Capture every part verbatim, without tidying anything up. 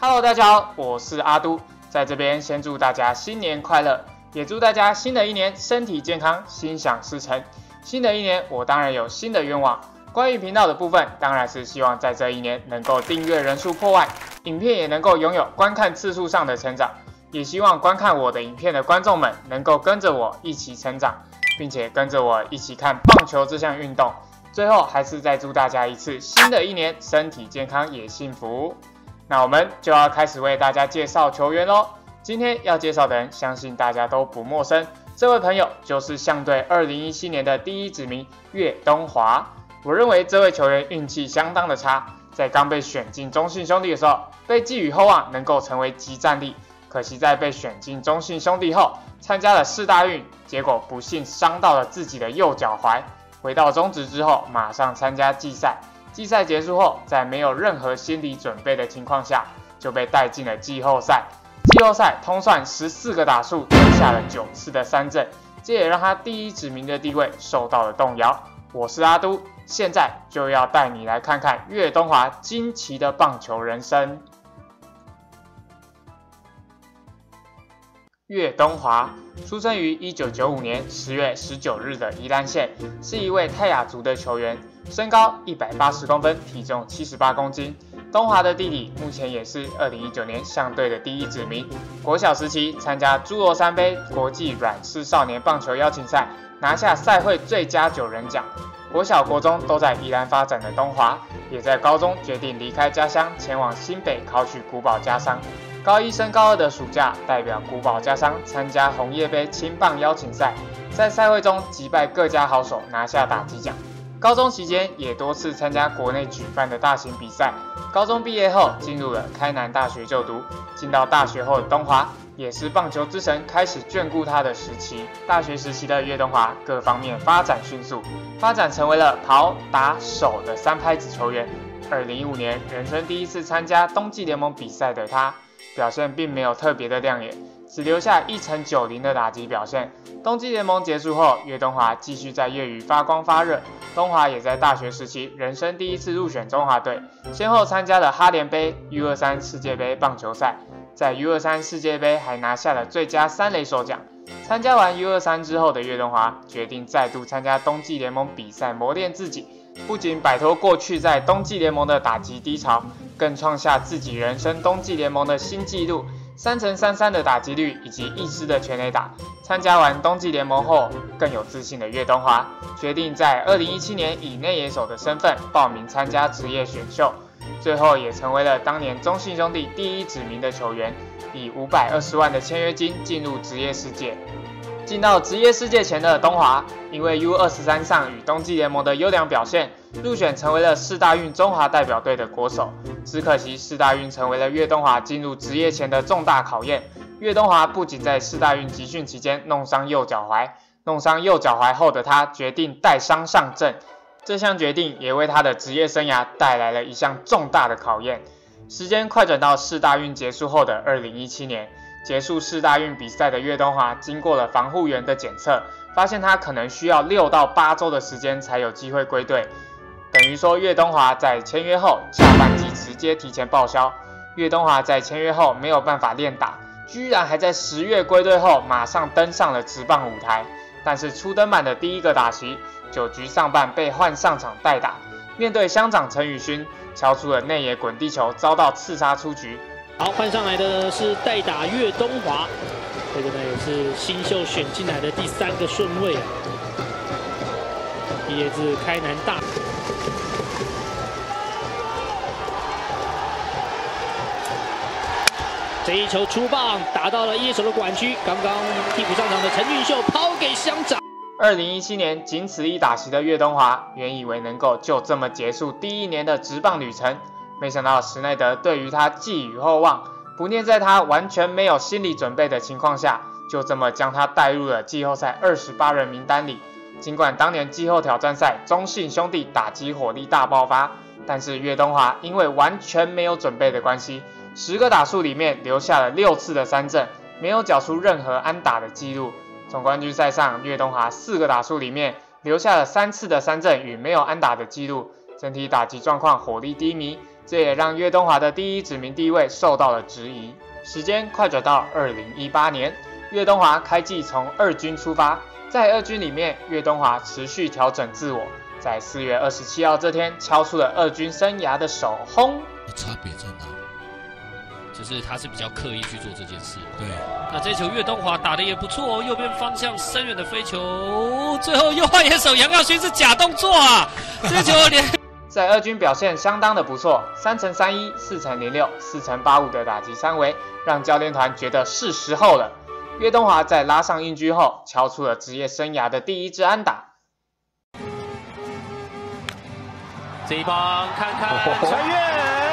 Hello， 大家好，我是阿都，在这边先祝大家新年快乐，也祝大家新的一年身体健康，心想事成。新的一年，我当然有新的愿望。关于频道的部分，当然是希望在这一年能够订阅人数破万，影片也能够拥有观看次数上的成长。也希望观看我的影片的观众们能够跟着我一起成长，并且跟着我一起看棒球这项运动。最后，还是再祝大家一次新的一年身体健康也幸福。那我们就要开始为大家介绍球员咯。今天要介绍的人，相信大家都不陌生。这位朋友就是象队二零一七年的第一指名岳东华。我认为这位球员运气相当的差，在刚被选进中信兄弟的时候，被寄予厚望能够成为即战力。可惜在被选进中信兄弟后，参加了世大运，结果不幸伤到了自己的右脚踝。回到中职之后，马上参加季赛。季赛结束后，在没有任何心理准备的情况下，就被带进了季后赛。季后赛通算十四个打数，丢下了九次的三振，这也让他第一指名的地位受到了动摇。我是阿都，现在就要带你来看看岳东华惊奇的棒球人生。岳东华出生于一九九五年十月十九日的宜兰县，是一位泰雅族的球员，身高一百八十公分，体重七十八公斤。东华的弟弟目前也是二零一九年象队的第一指名。国小时期参加诸罗山杯国际软式少年棒球邀请赛，拿下赛会最佳九人奖。国小国中都在宜兰发展的东华，也在高中决定离开家乡，前往新北考取古堡家商。高一升高二的暑假，代表古堡家商参加红叶杯青棒邀请赛，在赛会中击败各家好手，拿下打击奖。高中期间也多次参加国内举办的大型比赛。高中毕业后，进入了开南大学就读。进到大学后的东华，也是棒球之神开始眷顾他的时期。大学时期的岳东华各方面发展迅速，发展成为了跑、打、守的三拍子球员。二零一五年，人生第一次参加冬季联盟比赛的他，表现并没有特别的亮眼，只留下一成九零的打击表现。冬季联盟结束后，岳东华继续在业余发光发热。东华也在大学时期人生第一次入选中华队，先后参加了哈联杯、U 二十三 世界杯棒球赛，在 U 二十三 世界杯还拿下了最佳三垒手奖。参加完 U 二十三 之后的岳东华决定再度参加冬季联盟比赛磨练自己，不仅摆脱过去在冬季联盟的打击低潮，更创下自己人生冬季联盟的新纪录，三乘三三的打击率以及一支的全垒打。参加完冬季联盟后，更有自信的岳东华决定在二零一七年以内野手的身份报名参加职业选秀，最后也成为了当年中信兄弟第一指名的球员，以五百二十万的签约金进入职业世界。进到职业世界前的东华，因为 U 二十三 上与冬季联盟的优良表现，入选成为了世大运中华代表队的国手。只可惜世大运成为了岳东华进入职业前的重大考验。岳东华不仅在世大运集训期间弄伤右脚踝，弄伤右脚踝后的他决定带伤上阵。这项决定也为他的职业生涯带来了一项重大的考验。时间快转到世大运结束后的二零一七年。结束世大运比赛的岳东华，经过了防护员的检测，发现他可能需要六到八周的时间才有机会归队。等于说，岳东华在签约后下半季直接提前报销。岳东华在签约后没有办法练打，居然还在十月归队后马上登上了职棒舞台。但是初登板的第一个打席，九局上半被换上场代打，面对乡长陈宇勋，敲出了内野滚地球，遭到刺杀出局。 好，换上来的是代打岳东华，这个呢也是新秀选进来的第三个顺位啊，毕业自开南大。这一球出棒，打到了一垒手的管区，刚刚替补上场的陈俊秀抛给乡长。 二零一七年仅此一打席的岳东华，原以为能够就这么结束第一年的职棒旅程。没想到史奈德对于他寄予厚望，不念在他完全没有心理准备的情况下，就这么将他带入了季后赛二十八人名单里。尽管当年季后挑战赛中信兄弟打击火力大爆发，但是岳东华因为完全没有准备的关系，十个打数里面留下了六次的三振，没有缴出任何安打的记录。总冠军赛上，岳东华四个打数里面留下了三次的三振与没有安打的记录，整体打击状况火力低迷。 这也让岳东华的第一指名地位受到了质疑。时间快转到二零一八年，岳东华开季从二军出发，在二军里面，岳东华持续调整自我，在四月二十七号这天敲出了二军生涯的首轰。 差别在哪？ 就是他是比较刻意去做这件事。 对， 那这球岳东华打得也不错哦，右边方向深远的飞球，最后右外野手杨耀勋是假动作啊，这球连。 在二军表现相当的不错，三乘三一、四乘零六、四乘八五的打击三围，让教练团觉得是时候了。岳东华在拉上硬狙后，敲出了职业生涯的第一支安打。 这一棒看看穿越，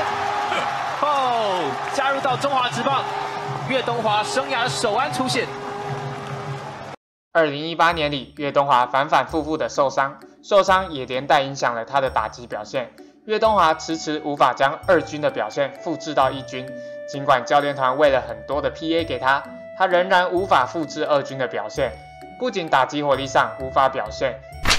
哦，加入到中华职棒，岳东华生涯的首安出现。 二零一八年里，岳东华反反复复的受伤，受伤也连带影响了他的打击表现。岳东华迟迟无法将二军的表现复制到一军，尽管教练团喂了很多的 P A 给他，他仍然无法复制二军的表现。不仅打击火力上无法表现，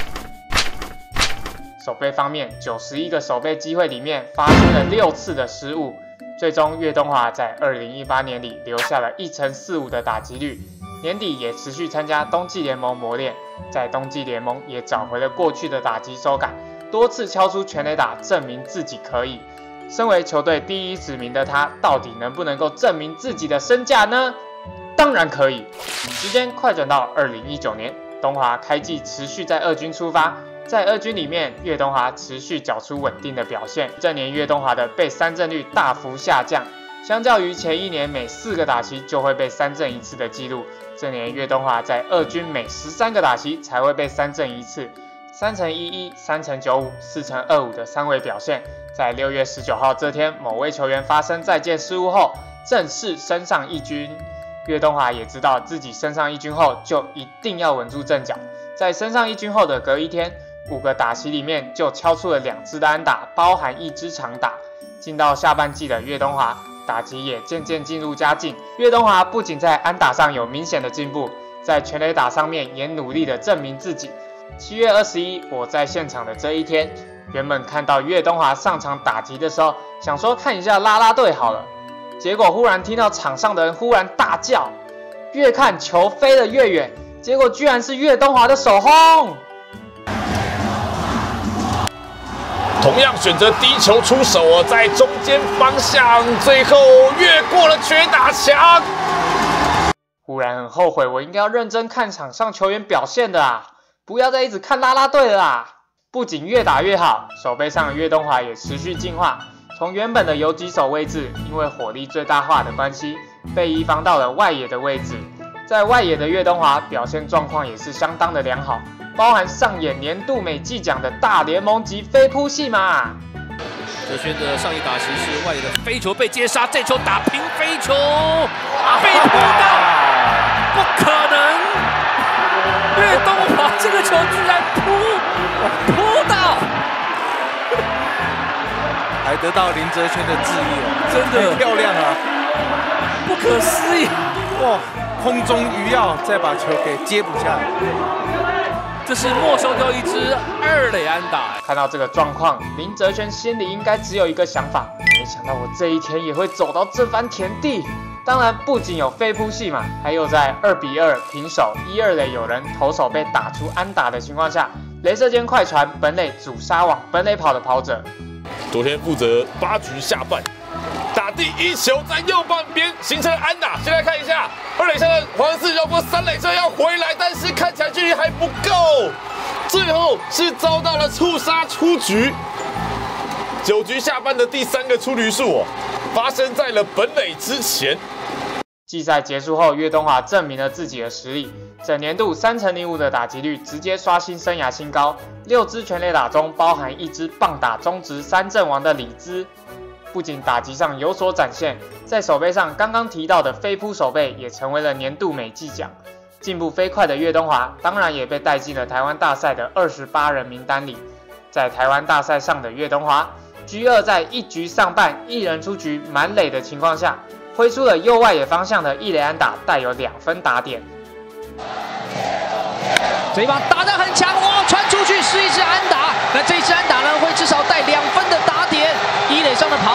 守备方面，九十一个守备机会里面发生了六次的失误，最终岳东华在二零一八年里留下了一成四五的打击率。年底也持续参加冬季联盟磨练，在冬季联盟也找回了过去的打击手感，多次敲出全垒打，证明自己可以。身为球队第一指名的他，到底能不能够证明自己的身价呢？当然可以。时间快转到二零一九年，东华开季持续在二军出发，在二军里面，岳东华持续缴出稳定的表现。这年岳东华的被三振率大幅下降，相较于前一年每四个打席就会被三振一次的记录，这年岳东华在二军每十三个打席才会被三振一次。三乘一一、三乘九五、四乘二五的三围表现，在六月十九号这天，某位球员发生再见失误后，正式升上一军。岳东华也知道自己升上一军后，就一定要稳住阵脚。在升上一军后的隔一天，五个打席里面就敲出了两支的安打，包含一支长打。进到下半季的岳东华，打击也渐渐进入佳境。岳东华不仅在安打上有明显的进步，在全垒打上面也努力的证明自己。七月二十一，我在现场的这一天，原本看到岳东华上场打击的时候，想说看一下啦啦队好了，结果忽然听到场上的人忽然大叫，越看球飞得越远，结果居然是岳东华的首轰。 同样选择低球出手哦，在中间方向，最后越过了全打墙。 忽然很后悔，我应该要认真看场上球员表现的啊，不要再一直看啦啦队了啦。不仅越打越好，手背上岳东华也持续进化，从原本的游击手位置，因为火力最大化的关系，被移防到了外野的位置。在外野的岳东华表现状况也是相当的良好，包含上演年度美技奖的大联盟级飞扑戏码。 哲轩的上一打席是外野的飞球被接杀，这球打平飞球，被扑到，不可能！岳东华这个球居然扑扑到， 还得到林哲轩的致意哦， 真的漂亮啊， 不可思议！ 哇，空中鱼跃，再把球给接捕下来。 这是没收掉一支二垒安打。 看到这个状况，林哲轩心里应该只有一个想法，没想到我这一天也会走到这番田地。当然，不仅有飞扑戏嘛，还有在二比二平手，一二垒有人投手被打出安打的情况下，雷射间快传本垒主杀往本垒跑的跑者。 昨天负责八局下半，打第一球在右半边形成安打。先来看一下二垒上的黄四绕过三垒车要回来，但是看起来距离还不够，最后是遭到了触杀出局。九局下半的第三个出局数哦，发生在了本垒之前。 季赛结束后，岳东华证明了自己的实力，整年度三成零五的打击率直接刷新生涯新高，六支全垒打中包含一支棒打中职三振王的李兹。不仅打击上有所展现，在手背上刚刚提到的飞扑手背也成为了年度美技奖。进步飞快的岳东华当然也被带进了台湾大赛的二十八人名单里。在台湾大赛上的岳东华，局二在一局上半一人出局满垒的情况下，挥出了右外野方向的一垒安打，带有两分打点。 这一棒打得很强，哇，传出去是一支安打。那这一支安打呢，会至少带两分的打点。一垒上的跑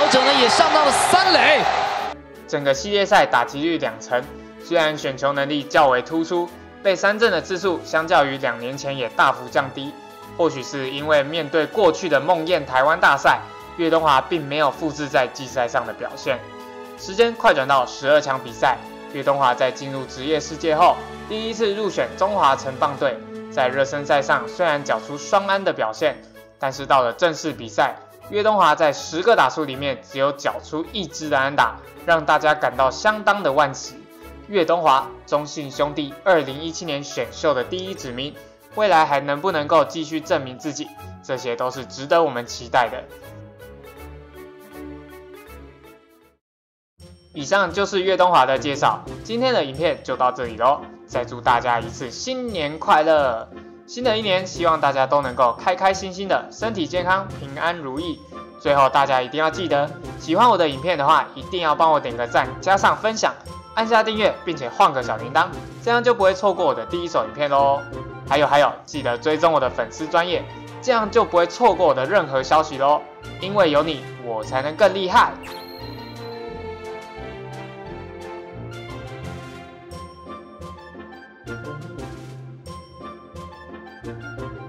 整个系列赛打击率两成，虽然选球能力较为突出，被三振的次数相较于两年前也大幅降低。或许是因为面对过去的梦魇台湾大赛，岳东华并没有复制在季赛上的表现。时间快转到十二强比赛，岳东华在进入职业世界后，第一次入选中华城棒队。在热身赛上虽然缴出双安的表现，但是到了正式比赛，岳东华在十个打数里面只有缴出一支的安打，让大家感到相当的惋惜。岳东华，中信兄弟二零一七年选秀的第一指名，未来还能不能够继续证明自己，这些都是值得我们期待的。以上就是岳东华的介绍，今天的影片就到这里咯。再祝大家一次新年快乐！新的一年，希望大家都能够开开心心的，身体健康，平安如意。最后，大家一定要记得，喜欢我的影片的话，一定要帮我点个赞，加上分享，按下订阅，并且换个小铃铛，这样就不会错过我的第一手影片咯。还有还有，记得追踪我的粉丝专页，这样就不会错过我的任何消息咯。因为有你，我才能更厉害。Thank you.